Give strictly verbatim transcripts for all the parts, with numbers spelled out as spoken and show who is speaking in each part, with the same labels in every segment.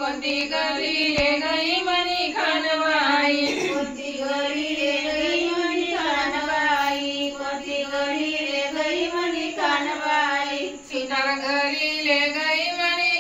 Speaker 1: कोणती गली रे गई मनी खानबाई
Speaker 2: कोणती गली रे गई मनी खानबाई कोणती गली रे गई मनी खानबाई
Speaker 1: सुतार गली ले गई मनी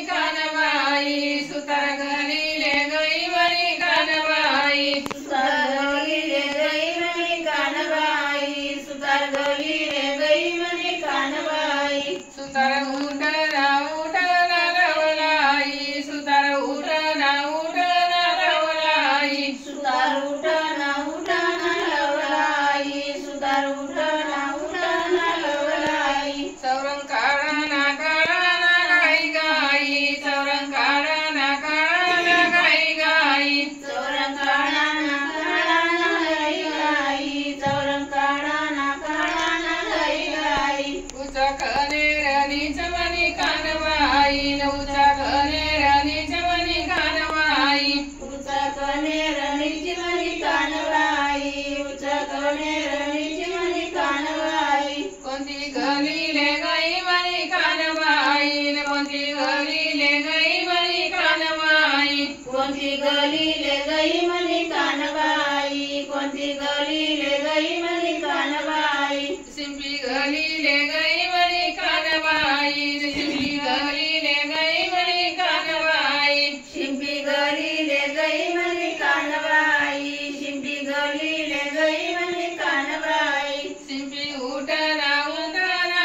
Speaker 1: खानबाई सुतार गली ले गई मनी खानबाई
Speaker 2: सुतार गली रे गई मनी खानबाई सुतार गली रे गई मनी खानबाई
Speaker 1: सुतार उठना उठना रवलाई सुतार उठना उठना रवलाई
Speaker 2: सुतार उठना उठना लवलाई सुतार उठना उठना लवलाई
Speaker 1: चौरंग काढाना काढाना गाई गाई चौरंग काढाना काढाना गाई गाई
Speaker 2: चौरंग काढाना काढाना गाई गाई चौरंग काढाना काढाना गाई गाई
Speaker 1: उचा कनेरनीच मनी कानबाई उचा कनेरनीच मनी कानबाई
Speaker 2: उचा कनेरनीची मनी कानबाई उचा कनेरनीची मनी कानबाई
Speaker 1: कोणती गली ले गई मनी कानबाई कोणती गली ले गई मनी कानबाई
Speaker 2: कोणती गली ले गई मनी कानबाई कोणती गली ले गई मनी कानबाई
Speaker 1: सिंपी गली ले गई मनी कानबाई सिंपी गली ले गई मनी कानबाई
Speaker 2: शिंपी गली ले गई मनी कानबाई शिंपी गली ले गई मनी कानबाई
Speaker 1: सिंपी उठना उठना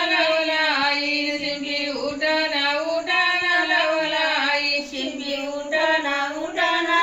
Speaker 1: लवलाई सिंपी उठना उठना लवलाई
Speaker 2: शिंपी उठना उठना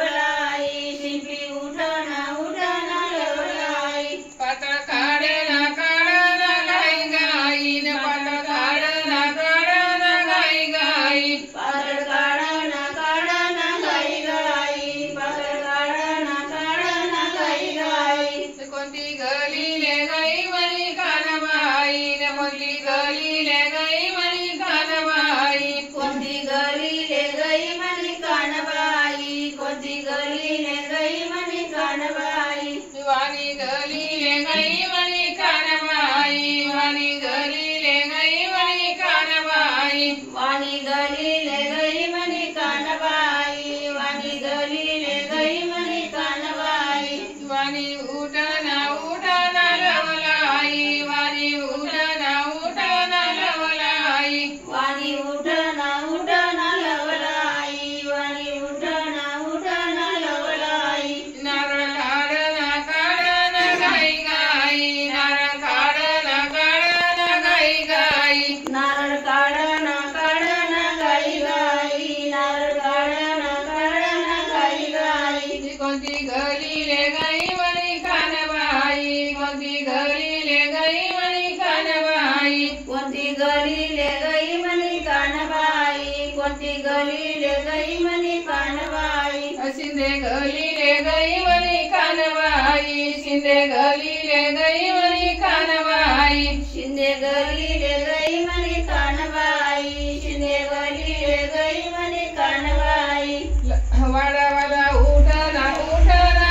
Speaker 2: लवलाई शिंपी उठना उठना लवलाई
Speaker 1: पातळ काढना काढना गाई गाई न पातळ काढना काढना गाई गाई
Speaker 2: पातळ काढाना काढाना गाई गाई पातळ काढाना काढाना गाई गाई
Speaker 1: कोणती गली ले गई मनी कानबाई न कोणती गली ले गई मनी कानबाई
Speaker 2: कोणती गली ले गई मनी कानबाई कोणती गली ले गई मनी कानबाई
Speaker 1: वाणी गली ले गई मनी कानबाई वाणी गली ले गई मनी कानबाई
Speaker 2: वाणी गली ले गई मनी कानबाई वाणी गली ले गई मनी कानबाई
Speaker 1: वाणी उठना उठना लवलाई वाणी उठना उठना लवलाई
Speaker 2: वाणी उठना उठना लवलाई वाणी उठना उठना लवलाई
Speaker 1: नारळ काढना काढना गाई गाई नारळ काढना काढना गाई गाई
Speaker 2: नारळ काढाना काढाना गाई गाई नारळ काढाना काढाना गाई गाई
Speaker 1: कोणती गली ले गई मनी कानबाई कोणती गली ले गई मनी कानबाई
Speaker 2: कोणती गली ले गई मनी कानबाई कोणती गली ले गई मनी कानबाई
Speaker 1: शिंदे गली ले गई मनी कानबाई शिंदे गली ले गई मनी कानबाई
Speaker 2: शिंदे गली ले गई मनी कानबाई शिंदे गली ले गई मनी कानबाई
Speaker 1: वाडावाला उठना उठना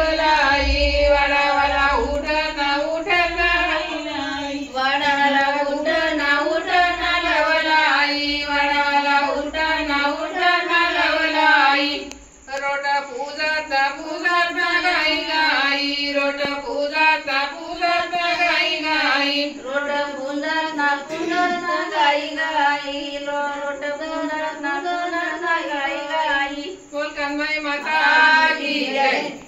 Speaker 1: लवलाई वाडावाला उठना उठना
Speaker 2: वाडाला उठना उठना
Speaker 1: लवलाई वाडावाला उठना उठना लवलाई रोट पूजाता पूजाता गाई गाई रोट पूजाता पूजाता गाई गाई
Speaker 2: रोट पुंजातना पुंजातना गाई गाई रोट पुंजातना पुंजातना गाई गाई
Speaker 1: कोलकानबाई माता की जय.